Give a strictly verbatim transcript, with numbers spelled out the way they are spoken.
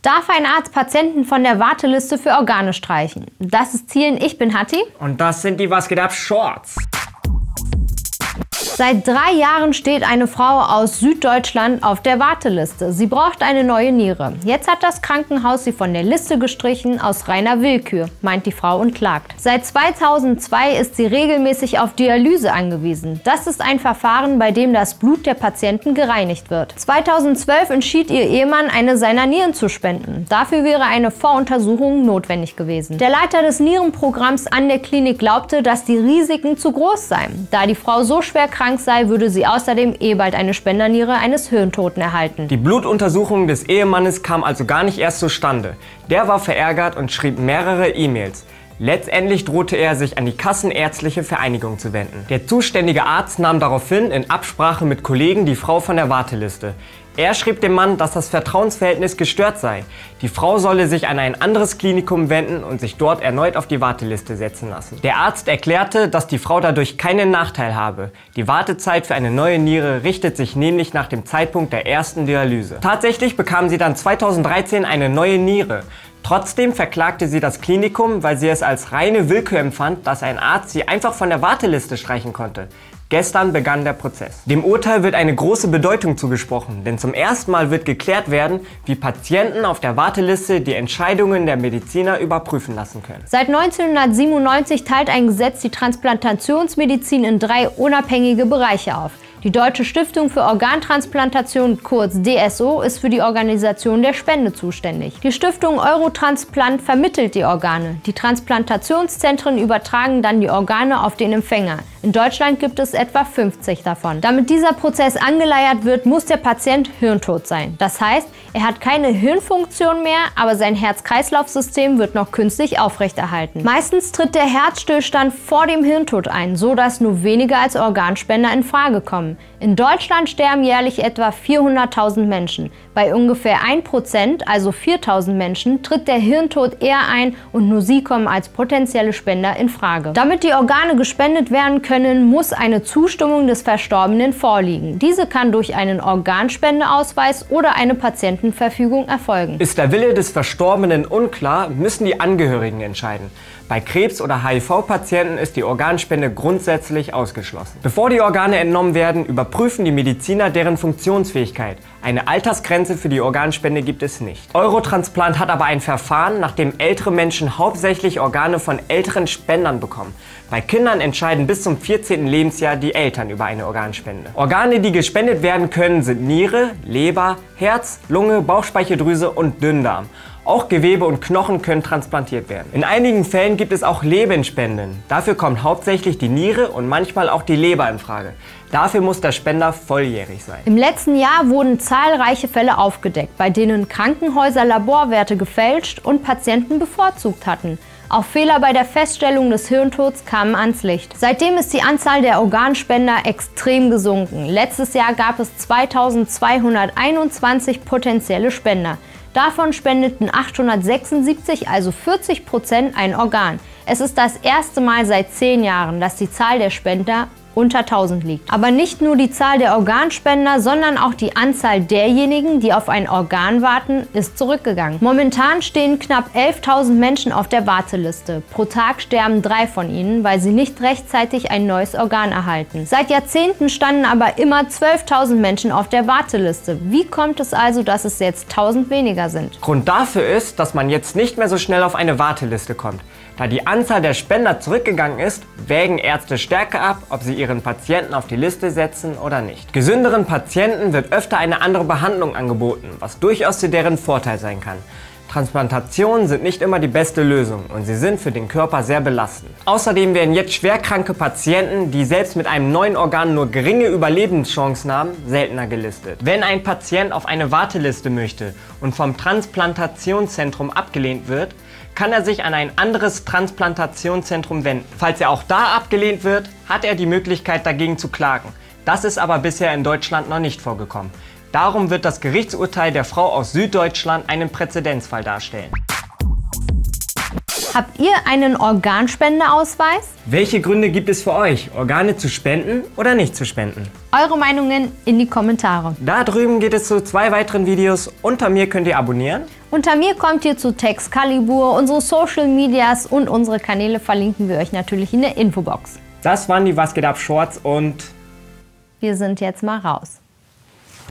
Darf ein Arzt Patienten von der Warteliste für Organe streichen? Das ist Zielen, ich bin Hatti. Und das sind die Was geht ab Shorts. Seit drei Jahren steht eine Frau aus Süddeutschland auf der Warteliste. Sie braucht eine neue Niere. Jetzt hat das Krankenhaus sie von der Liste gestrichen aus reiner Willkür, meint die Frau und klagt. Seit zweitausendzwei ist sie regelmäßig auf Dialyse angewiesen. Das ist ein Verfahren, bei dem das Blut der Patienten gereinigt wird. zweitausendzwölf entschied ihr Ehemann, eine seiner Nieren zu spenden. Dafür wäre eine Voruntersuchung notwendig gewesen. Der Leiter des Nierenprogramms an der Klinik glaubte, dass die Risiken zu groß seien. Da die Frau so schwer krank sei, würde sie außerdem eh bald eine Spenderniere eines Hirntoten erhalten. Die Blutuntersuchung des Ehemannes kam also gar nicht erst zustande. Der war verärgert und schrieb mehrere E-Mails. Letztendlich drohte er, sich an die Kassenärztliche Vereinigung zu wenden. Der zuständige Arzt nahm daraufhin in Absprache mit Kollegen die Frau von der Warteliste. Er schrieb dem Mann, dass das Vertrauensverhältnis gestört sei. Die Frau solle sich an ein anderes Klinikum wenden und sich dort erneut auf die Warteliste setzen lassen. Der Arzt erklärte, dass die Frau dadurch keinen Nachteil habe. Die Wartezeit für eine neue Niere richtet sich nämlich nach dem Zeitpunkt der ersten Dialyse. Tatsächlich bekam sie dann zweitausenddreizehn eine neue Niere. Trotzdem verklagte sie das Klinikum, weil sie es als reine Willkür empfand, dass ein Arzt sie einfach von der Warteliste streichen konnte. Gestern begann der Prozess. Dem Urteil wird eine große Bedeutung zugesprochen, denn zum ersten Mal wird geklärt werden, wie Patienten auf der Warteliste die Entscheidungen der Mediziner überprüfen lassen können. Seit neunzehnhundertsiebenundneunzig teilt ein Gesetz die Transplantationsmedizin in drei unabhängige Bereiche auf. Die Deutsche Stiftung für Organtransplantation, kurz D S O, ist für die Organisation der Spende zuständig. Die Stiftung Eurotransplant vermittelt die Organe. Die Transplantationszentren übertragen dann die Organe auf den Empfänger. In Deutschland gibt es etwa fünfzig davon. Damit dieser Prozess angeleiert wird, muss der Patient hirntot sein. Das heißt, er hat keine Hirnfunktion mehr, aber sein Herz-Kreislauf-System wird noch künstlich aufrechterhalten. Meistens tritt der Herzstillstand vor dem Hirntod ein, so dass nur wenige als Organspender in Frage kommen. In Deutschland sterben jährlich etwa vierhunderttausend Menschen. Bei ungefähr ein Prozent, also viertausend Menschen, tritt der Hirntod eher ein und nur sie kommen als potenzielle Spender in Frage. Damit die Organe gespendet werden können, muss eine Zustimmung des Verstorbenen vorliegen. Diese kann durch einen Organspendeausweis oder eine Patientenverfügung erfolgen. Ist der Wille des Verstorbenen unklar, müssen die Angehörigen entscheiden. Bei Krebs- oder H I V-Patienten ist die Organspende grundsätzlich ausgeschlossen. Bevor die Organe entnommen werden, überprüfen die Mediziner deren Funktionsfähigkeit. Eine Altersgrenze für die Organspende gibt es nicht. Eurotransplant hat aber ein Verfahren, nach dem ältere Menschen hauptsächlich Organe von älteren Spendern bekommen. Bei Kindern entscheiden bis zum vierzehnten Lebensjahr die Eltern über eine Organspende. Organe, die gespendet werden können, sind Niere, Leber, Herz, Lunge, Bauchspeicheldrüse und Dünndarm. Auch Gewebe und Knochen können transplantiert werden. In einigen Fällen gibt es auch Lebensspenden. Dafür kommt hauptsächlich die Niere und manchmal auch die Leber in Frage. Dafür muss der Spender volljährig sein. Im letzten Jahr wurden zahlreiche Fälle aufgedeckt, bei denen Krankenhäuser Laborwerte gefälscht und Patienten bevorzugt hatten. Auch Fehler bei der Feststellung des Hirntods kamen ans Licht. Seitdem ist die Anzahl der Organspender extrem gesunken. Letztes Jahr gab es zweitausendzweihunderteinundzwanzig potenzielle Spender. Davon spendeten achthundertsechsundsiebzig, also vierzig Prozent, ein Organ. Es ist das erste Mal seit zehn Jahren, dass die Zahl der Spender unter tausend liegt. Aber nicht nur die Zahl der Organspender, sondern auch die Anzahl derjenigen, die auf ein Organ warten, ist zurückgegangen. Momentan stehen knapp elftausend Menschen auf der Warteliste. Pro Tag sterben drei von ihnen, weil sie nicht rechtzeitig ein neues Organ erhalten. Seit Jahrzehnten standen aber immer zwölftausend Menschen auf der Warteliste. Wie kommt es also, dass es jetzt tausend weniger sind? Grund dafür ist, dass man jetzt nicht mehr so schnell auf eine Warteliste kommt. Da die Anzahl der Spender zurückgegangen ist, wägen Ärzte stärker ab, ob sie ihren Patienten auf die Liste setzen oder nicht. Gesünderen Patienten wird öfter eine andere Behandlung angeboten, was durchaus zu deren Vorteil sein kann. Transplantationen sind nicht immer die beste Lösung und sie sind für den Körper sehr belastend. Außerdem werden jetzt schwerkranke Patienten, die selbst mit einem neuen Organ nur geringe Überlebenschancen haben, seltener gelistet. Wenn ein Patient auf eine Warteliste möchte und vom Transplantationszentrum abgelehnt wird, kann er sich an ein anderes Transplantationszentrum wenden. Falls er auch da abgelehnt wird, hat er die Möglichkeit, dagegen zu klagen. Das ist aber bisher in Deutschland noch nicht vorgekommen. Darum wird das Gerichtsurteil der Frau aus Süddeutschland einen Präzedenzfall darstellen. Habt ihr einen Organspendeausweis? Welche Gründe gibt es für euch, Organe zu spenden oder nicht zu spenden? Eure Meinungen in die Kommentare. Da drüben geht es zu zwei weiteren Videos. Unter mir könnt ihr abonnieren. Unter mir kommt ihr zu Texcalibur, unsere Social Medias und unsere Kanäle verlinken wir euch natürlich in der Infobox. Das waren die Was geht ab Shorts und wir sind jetzt mal raus.